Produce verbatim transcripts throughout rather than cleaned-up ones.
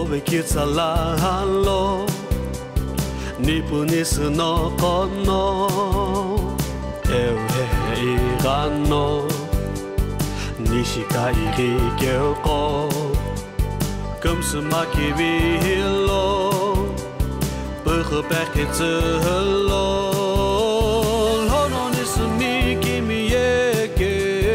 ve kitsalalo ni punis no kono eu he igano nishikai kyoko kumsumaki vilo perpekitselo lono nismi kimiyeke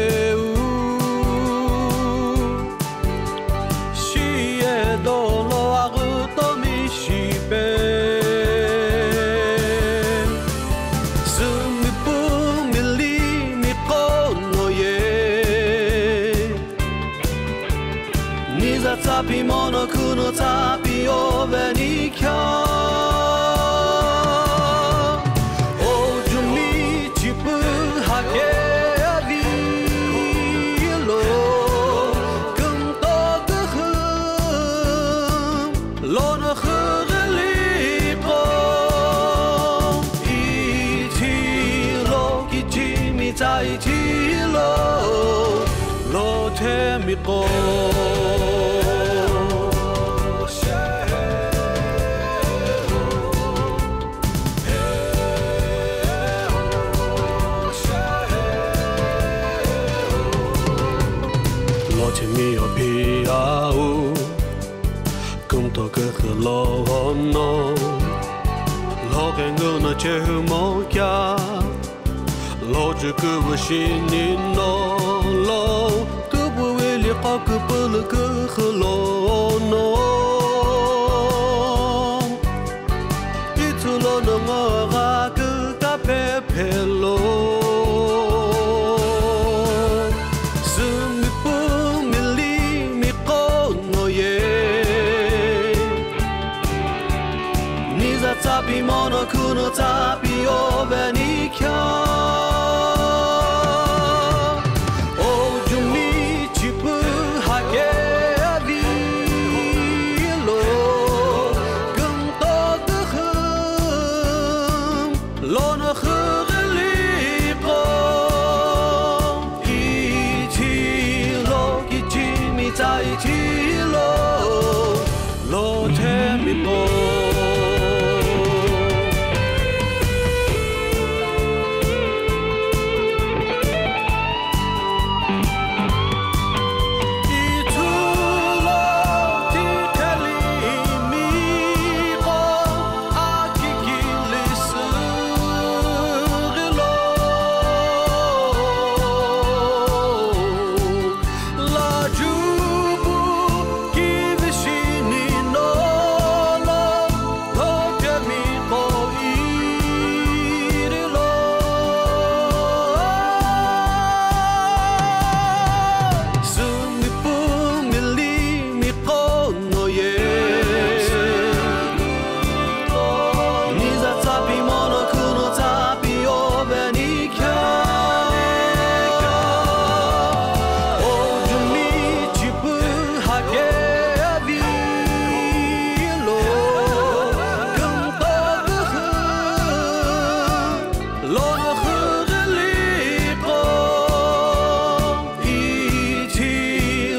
shie dolo aguto mishibe sumipu mili mikono ye niza tsapi mono kuno tsapi ovenikya在一起喽，罗天米高。罗天米有皮阿乌，更多个和罗诺，罗根个那切莫家。Logic was in no low to will you cock pull a hello no it's alone no rock a pepelo sumi pum mili mi kono ye niza tsapi mono kuno tsapi ovenikya在一起喽，罗天米波。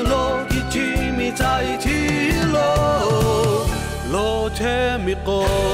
在一起喽，罗天米高。